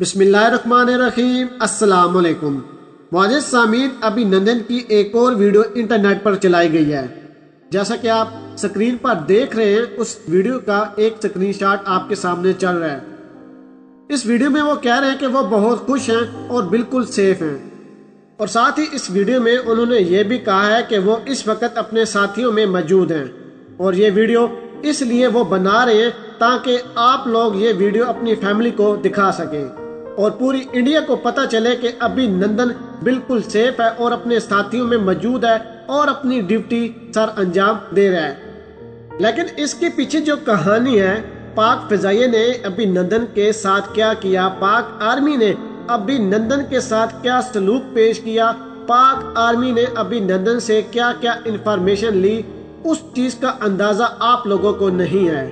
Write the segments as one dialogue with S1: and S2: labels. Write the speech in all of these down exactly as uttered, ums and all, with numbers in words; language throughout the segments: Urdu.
S1: بسم اللہ الرحمن الرحیم۔ السلام علیکم معزز سامعین، ابھی نندن کی ایک اور ویڈیو انٹرنیٹ پر چلائی گئی ہے۔ جیسا کہ آپ سکرین پر دیکھ رہے ہیں، اس ویڈیو کا ایک سکرین شاٹ آپ کے سامنے چل رہا ہے۔ اس ویڈیو میں وہ کہہ رہے ہیں کہ وہ بہت خوش ہیں اور بالکل سیف ہیں، اور ساتھ ہی اس ویڈیو میں انہوں نے یہ بھی کہا ہے کہ وہ اس وقت اپنے ساتھیوں میں موجود ہیں، اور یہ ویڈیو اس لیے وہ بنا رہے ہیں تاکہ آپ لوگ یہ ویڈیو اپنی فیملی کو دکھا سکیں اور پوری انڈیا کو پتہ چلے کہ ابھی نندن بالکل سیف ہے اور اپنے ساتھیوں میں موجود ہے اور اپنی ڈیوٹی سر انجام دے رہا ہے۔ لیکن اس کے پیچھے جو کہانی ہے، پاک فضائیہ نے ابھی نندن کے ساتھ کیا کیا، پاک آرمی نے ابھی نندن کے ساتھ کیا سلوک پیش کیا، پاک آرمی نے ابھی نندن سے کیا کیا انفارمیشن لی، اس چیز کا اندازہ آپ لوگوں کو نہیں ہے۔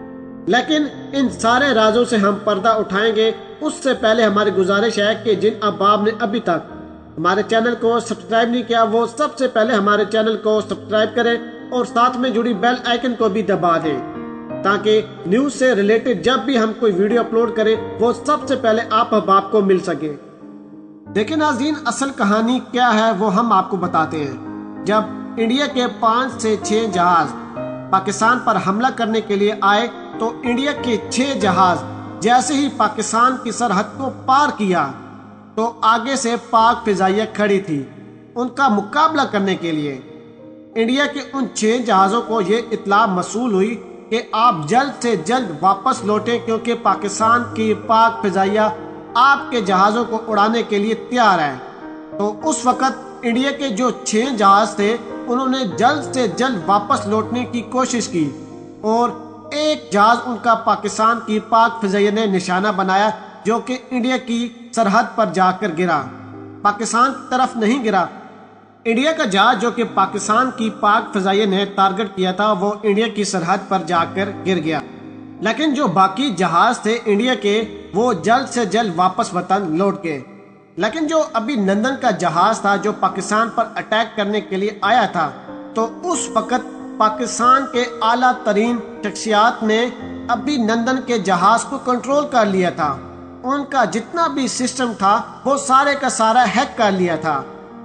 S1: لیکن ان سارے رازوں سے ہم پردہ اٹھائیں گے۔ اس سے پہلے ہماری گزارش ہے کہ جن احباب نے ابھی تک ہمارے چینل کو سبسکرائب نہیں کیا، وہ سب سے پہلے ہمارے چینل کو سبسکرائب کریں اور ساتھ میں جڑی بیل آئیکن کو بھی دبا دیں تاکہ نیوز سے ریلیٹڈ جب بھی ہم کوئی ویڈیو اپلوڈ کریں وہ سب سے پہلے آپ احباب کو مل سکے۔ دیکھیں ناظرین، اصل کہانی کیا ہے وہ ہم آپ کو بتاتے ہیں۔ جب انڈیا کے پانچ سے چھ جہاز پاکستان پر حملہ کرنے کے لیے آئے تو انڈیا کے چھ جہاز جیسے ہی پاکستان کی سرحد کو پار کیا تو آگے سے پاک فضائیہ کھڑی تھی ان کا مقابلہ کرنے کے لیے۔ انڈیا کے ان چھ جہازوں کو یہ اطلاع موصول ہوئی کہ آپ جلد سے جلد واپس لوٹیں کیونکہ پاکستان کی پاک فضائیہ آپ کے جہازوں کو اڑانے کے لیے تیار ہے۔ تو اس وقت انڈیا کے جو چھ جہاز تھے انہوں نے جلد سے جلد واپس لوٹنے کی کوشش کی، اور ایک جہاز ان کا پاکستان کی پاک فضائیہ نے نشانہ بنایا جو کہ انڈیا کی سرحد پر جا کر گرا، پاکستان کی طرف نہیں گرا۔ انڈیا کا جہاز جو کہ پاکستان کی پاک فضائیہ نے ٹارگٹ کیا تھا وہ انڈیا کی سرحد پر جا کر گر گیا، لیکن جو باقی جہاز تھے انڈیا کے وہ جلد سے جلد واپس وطن لوٹ گئے۔ لیکن جو ابھی نندن کا جہاز تھا جو پاکستان پر اٹیک کرنے کے لیے آیا تھا، تو اس وقت پاکستان کے اعلیٰ ترین شخصیات نے ابھی نندن کے جہاز کو کنٹرول کر لیا تھا۔ ان کا جتنا بھی سسٹم تھا وہ سارے کا سارا ہیک کر لیا تھا۔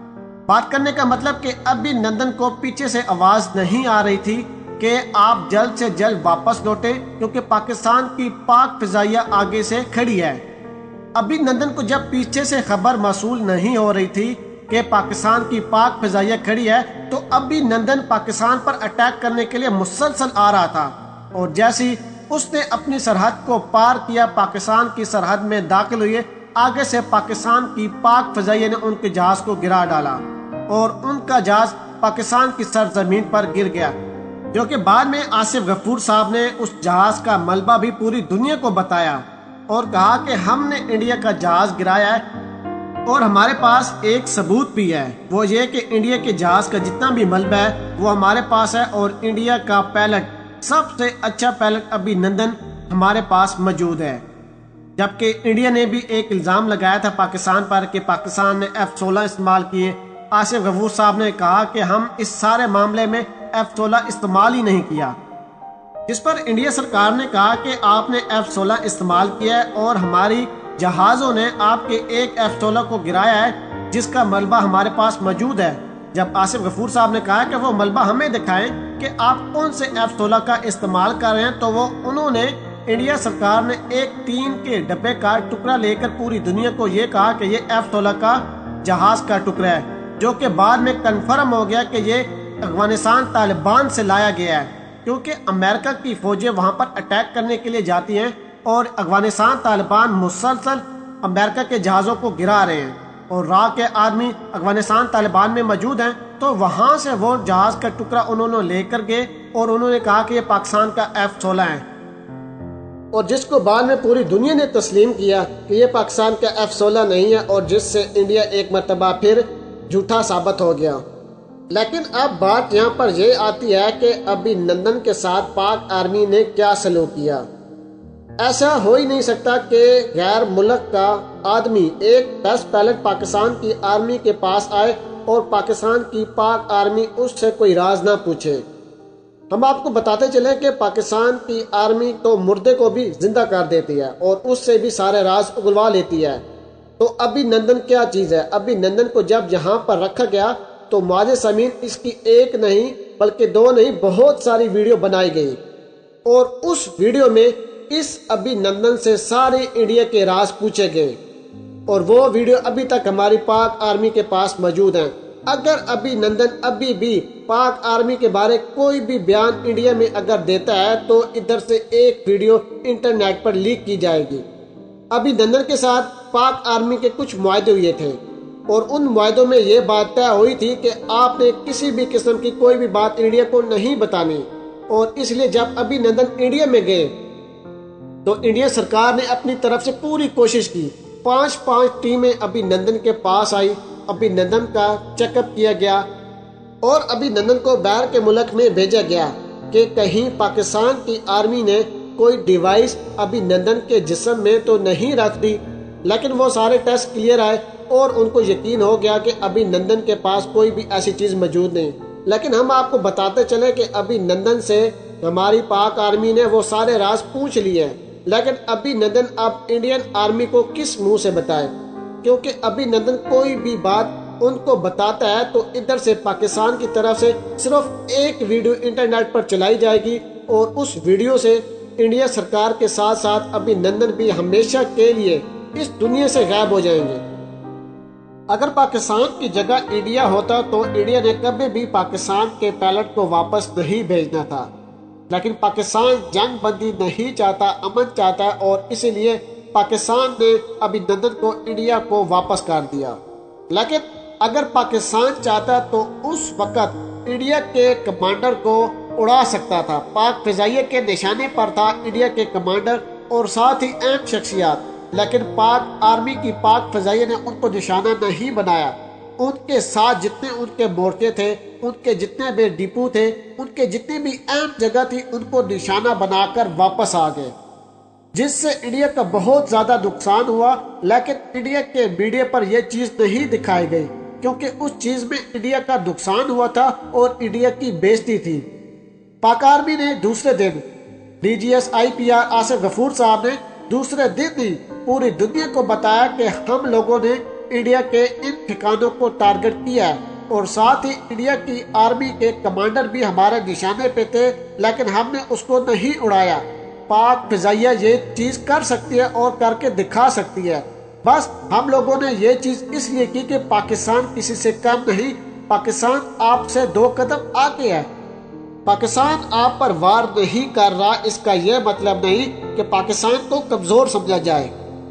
S1: بات کرنے کا مطلب کہ ابھی نندن کو پیچھے سے آواز نہیں آ رہی تھی کہ آپ جلد سے جلد واپس لوٹیں کیونکہ پاکستان کی پاک فضائیہ آگے سے کھڑی ہے۔ ابھی نندن کو جب پیچھے سے خبر موصول نہیں ہو رہی تھی کہ پاکستان کی پاک فضائیہ کھڑی ہے تو ابھی نندن پاکستان پر اٹیک کرنے کے لیے مسلسل آ رہا تھا، اور جیسی اس نے اپنی سرحد کو پار کیا، پاکستان کی سرحد میں داخل ہوئے، آگے سے پاکستان کی پاک فضائیہ نے ان کے جہاز کو گرا ڈالا اور ان کا جہاز پاکستان کی سرزمین پر گر گیا، جو کہ بعد میں آصف غفور صاحب نے اس جہاز کا ملبہ بھی پوری دنیا کو بتایا اور کہا کہ ہم نے انڈیا کا جہاز گرایا ہے اور ہمارے پاس ایک ثبوت بھی ہے، وہ یہ کہ انڈیا کے جہاز کا جتنا بھی ملبہ ہے وہ ہمارے پاس ہے، اور انڈیا کا پائلٹ سب سے اچھا پائلٹ ابھی نندن ہمارے پاس موجود ہے۔ جبکہ انڈیا نے بھی ایک الزام لگایا تھا پاکستان پر کہ پاکستان نے ایف سولہ استعمال کیے۔ آصف غفور صاحب نے کہا کہ ہم اس سارے معاملے میں ایف سولہ استعمال ہی نہیں کیا، جس پر انڈیا سرکار نے کہا کہ آپ نے ایف سولہ استعمال کیا ہے اور ہماری جہازوں نے آپ کے ایک ایف سولہ کو گرایا ہے جس کا ملبہ ہمارے پاس موجود ہے۔ جب آصف غفور صاحب نے کہا کہ وہ ملبہ ہمیں دکھائیں کہ آپ کون سے ایف سولہ کا استعمال کر رہے ہیں، تو وہ انہوں نے انڈیا سرکار نے ایک تین کے ڈبے کا ٹکڑا لے کر پوری دنیا کو یہ کہا کہ یہ ایف سولہ کا جہاز کا ٹکڑا ہے، جو کہ بعد میں کنفرم ہو گیا کہ یہ افغانستان طالبان سے لایا گیا ہے، کیونکہ امریکہ کی فوجیں وہاں پر اٹیک کرنے کے لیے جاتی ہیں اور افغانستان طالبان مسلسل امریکہ کے جہازوں کو گرا رہے ہیں، اور راہ کے آدمی افغانستان طالبان میں موجود ہیں، تو وہاں سے وہ جہاز کا ٹکڑا انہوں نے لے کر گئے اور انہوں نے کہا کہ یہ پاکستان کا ایف سولہ ہے، اور جس کو بعد میں پوری دنیا نے تسلیم کیا کہ یہ پاکستان کا ایف سولہ نہیں ہے، اور جس سے انڈیا ایک مرتبہ پھر جھوٹا ثابت ہو گیا۔ لیکن اب بات یہاں پر یہ آتی ہے کہ ابھی نندن کے ساتھ پاک آرمی نے کیا سلوک کیا۔ ایسا ہو ہی نہیں سکتا کہ غیر ملک کا آدمی ایک ٹیسٹ پائلٹ پاکستان کی آرمی کے پاس آئے اور پاکستان کی پاک آرمی اس سے کوئی راز نہ پوچھے۔ ہم آپ کو بتاتے چلیں کہ پاکستان کی آرمی تو مردے کو بھی زندہ کر دیتی ہے اور اس سے بھی سارے راز اگلوا لیتی ہے۔ تو ابھی نندن کیا چیز ہے؟ ابھی نندن کو جب یہاں پر رکھا گیا تو معزز سامعین اس کی ایک نہیں بلکہ دو نہیں بہت ساری ویڈیو بنائی گئی، اور اس ویڈیو میں اس ابھی نندن سے سارے انڈیا کے راز پوچھے گئے، اور وہ ویڈیو ابھی تک ہماری پاک آرمی کے پاس موجود ہیں۔ اگر ابھی نندن ابھی بھی پاک آرمی کے بارے کوئی بھی بیان انڈیا میں اگر دیتا ہے تو ادھر سے ایک ویڈیو انٹرنیٹ پر لیک کی جائے گی۔ ابھی نندن کے ساتھ پاک آرمی کے کچھ معاہدے ہوئے تھے، اور ان معاہدوں میں یہ بات طے ہوئی تھی کہ آپ نے کسی بھی قسم کی کوئی بھی بات انڈیا کو نہیں بتانی، اور اس لیے جب ابھی نندن انڈیا میں گئے تو انڈیا سرکار نے اپنی طرف سے پوری کوشش کی۔ پانچ پانچ ٹیمیں ابھی نندن کے پاس آئی، ابھی نندن کا چیک اپ کیا گیا، اور ابھی نندن کو باہر کے ملک میں بھیجا گیا کہ کہیں پاکستان کی آرمی نے کوئی ڈیوائس ابھی نندن کے جسم میں تو نہیں رکھ دی، لیکن وہ سارے ٹیسٹ کلیئر آئے اور ان کو یقین ہو گیا کہ ابھی نندن کے پاس کوئی بھی ایسی چیز موجود نہیں۔ لیکن ہم آپ کو بتاتے چلے کہ ابھی نندن سے ہماری پاک آرمی نے وہ سارے راز پوچھ لیے ہیں، لیکن ابھی نندن اب انڈین آرمی کو کس منہ سے بتائے، کیونکہ ابھی نندن کوئی بھی بات ان کو بتاتا ہے تو ادھر سے پاکستان کی طرف سے صرف ایک ویڈیو انٹرنیٹ پر چلائی جائے گی، اور اس ویڈیو سے انڈیا سرکار کے ساتھ ساتھ ابھی نندن بھی ہمیشہ کے لیے اس دنیا سے غائب ہو جائیں گے۔ اگر پاکستان کی جگہ انڈیا ہوتا تو انڈیا نے کبھی بھی پاکستان کے پائلٹ کو واپس نہیں بھیجنا تھا، لیکن پاکستان جنگ بندی نہیں چاہتا، امن چاہتا ہے، اور اسی لیے پاکستان نے ابھی نندن کو انڈیا کو واپس کر دیا۔ لیکن اگر پاکستان چاہتا تو اس وقت انڈیا کے کمانڈر کو اڑا سکتا تھا۔ پاک فضائیہ کے نشانے پر تھا انڈیا کے کمانڈر اور ساتھ ہی اہم شخصیات، لیکن پاک آرمی کی پاک فضائیہ نے ان کو نشانہ نہیں بنایا۔ ان کے ساتھ جتنے ان کے مورچے تھے، ان کے جتنے بھی ڈپو تھے، ان کے جتنے بھی اہم جگہ تھی، ان کو نشانہ بنا کر واپس آ گئے، جس سے انڈیا کا بہت زیادہ نقصان ہوا۔ لیکن انڈیا کے میڈیا پر یہ چیز نہیں دکھائی گئی، کیونکہ اس چیز میں انڈیا کا نقصان ہوا تھا اور انڈیا کی بےزتی تھی۔ پاک آرمی نے دوسرے دن D G S I P R Asif Ghafoor صاحب نے دوسرے دن ہی پوری دنیا کو بتایا کہ ہم لوگوں نے انڈیا کے ان ٹھکانوں کو ٹارگٹ کیا ہے، اور ساتھ ہی انڈیا کی آرمی کے کمانڈر بھی ہمارے نشانے پہ تھے، لیکن ہم نے اس کو نہیں اڑایا۔ پاک فضائیہ یہ چیز کر سکتی ہے اور کر کے دکھا سکتی ہے، بس ہم لوگوں نے یہ چیز اس لیے کی کہ پاکستان کسی سے کم نہیں، پاکستان آپ سے دو قدم آگے ہے۔ پاکستان آپ پر وار نہیں کر رہا، اس کا یہ مطلب نہیں کہ پاکستان کو کمزور سمجھا جائے۔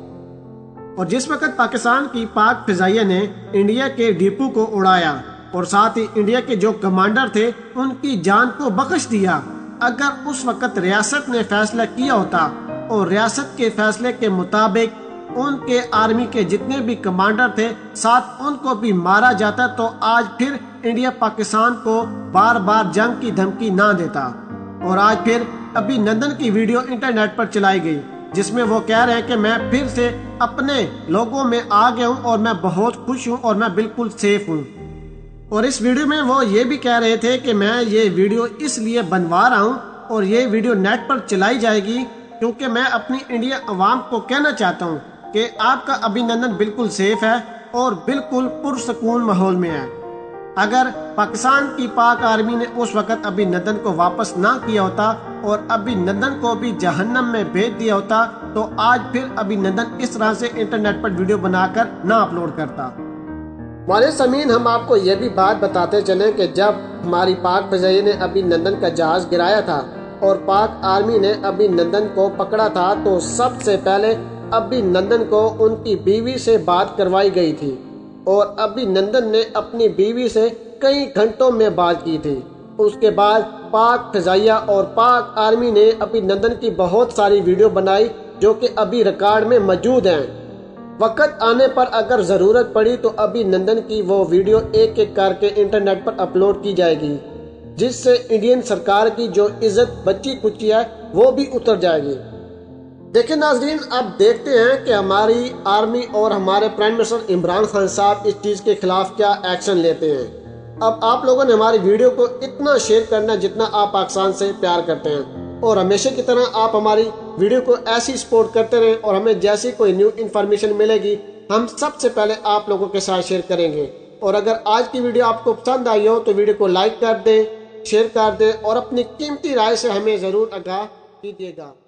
S1: اور جس وقت پاکستان کی پاک فضائیہ نے انڈیا کے ڈپو کو اڑایا اور ساتھ ہی انڈیا کے جو کمانڈر تھے ان کی جان کو بخش دیا، اگر اس وقت ریاست نے فیصلہ کیا ہوتا اور ریاست کے فیصلے کے مطابق ان کے آرمی کے جتنے بھی کمانڈر تھے ساتھ ان کو بھی مارا جاتا، تو آج پھر انڈیا پاکستان کو بار بار جنگ کی دھمکی نہ دیتا، اور آج پھر ابھی نندن کی ویڈیو انٹرنیٹ پر چلائی گئی جس میں وہ کہہ رہے ہیں کہ میں پھر سے اپنے لوگوں میں آ گیا ہوں اور میں بہت خوش ہوں اور میں بالکل سیف ہوں۔ اور اس ویڈیو میں وہ یہ بھی کہہ رہے تھے کہ میں یہ ویڈیو اس لیے بنوا رہا ہوں اور یہ ویڈیو نیٹ پر چلائی جائے گی کیونکہ میں اپنی انڈیا عوام کو کہنا چاہتا ہوں کہ آپ کا ابھی نندن بالکل سیف ہے اور بالکل پرسکون ماحول میں ہے۔ اگر پاکستان کی پاک آرمی نے اس وقت ابھی نندن کو واپس نہ کیا ہوتا اور ابھی نندن کو بھی جہنم میں بھیج دیا ہوتا تو آج پھر ابھی نندن اس طرح سے انٹرنیٹ پر ویڈیو بنا کر نہ اپلوڈ کرتا۔ معزز سامعین، ہم آپ کو یہ بھی بات بتاتے چلیں کہ جب ہماری پاک فضائیہ نے ابھی نندن کا جہاز گرایا تھا اور پاک آرمی نے ابھی نندن کو پکڑا تھا تو سب سے پہلے ابھی نندن کو ان کی بیوی سے بات کروائی گئی تھی، اور ابھی نندن نے اپنی بیوی سے کئی گھنٹوں میں بات کی تھی۔ اس کے بعد پاک فضائیہ اور پاک آرمی نے ابھی نندن کی بہت ساری ویڈیو بنائی جو کہ ابھی ریکارڈ میں موجود ہیں۔ وقت آنے پر اگر ضرورت پڑی تو ابھی نندن کی وہ ویڈیو ایک ایک کر کے انٹرنیٹ پر اپلوڈ کی جائے گی، جس سے انڈین سرکار کی جو عزت بچی کچی ہے وہ بھی اتر جائے گی۔ دیکھیں ناظرین، اب دیکھتے ہیں کہ ہماری آرمی اور ہمارے پرائم منسٹر عمران خان صاحب اس چیز کے خلاف کیا ایکشن لیتے ہیں۔ اب آپ لوگوں نے ہماری ویڈیو کو اتنا شیئر کرنا جتنا آپ پاکستان سے پیار کرتے ہیں، اور ہمیشہ کی طرح آپ ہماری ویڈیو کو ایسی سپورٹ کرتے رہیں، اور ہمیں جیسی کوئی نیو انفارمیشن ملے گی ہم سب سے پہلے آپ لوگوں کے ساتھ شیئر کریں گے۔ اور اگر آج کی ویڈیو آپ کو پسند آئی ہو تو ویڈیو کو لائک کر دیں، شیئر کر دیں، اور اپنی قیمتی رائے سے ہمیں ضرور آگاہ کیجیے گا۔